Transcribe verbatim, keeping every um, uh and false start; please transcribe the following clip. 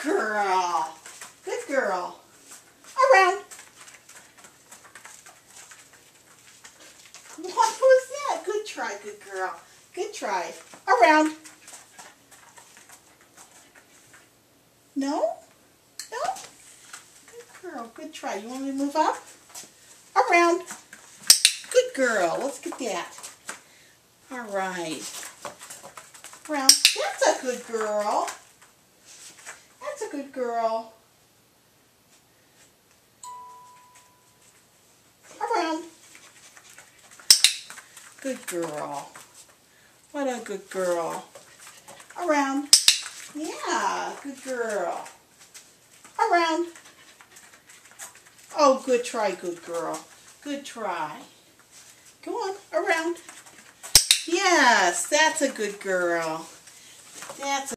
girl. Good girl. Around. What was that? Good try, good girl. Good try. Around. No? No? Good girl. Good try. You want me to move up? Around. Good girl. Let's get that. All right. Around. That's a good girl. That's a good girl. Around. Good girl. What a good girl. Around. Yeah, good girl. Around. Oh, good try, good girl. Good try. Go on, around. Yes, that's a good girl. That's a